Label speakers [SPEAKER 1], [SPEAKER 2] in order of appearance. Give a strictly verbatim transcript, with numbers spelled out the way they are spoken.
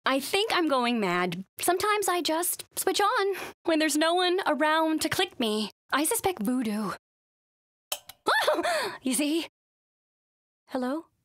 [SPEAKER 1] I think I'm going mad. Sometimes I just switch on when there's no one around to click me. I suspect voodoo. You see? Hello?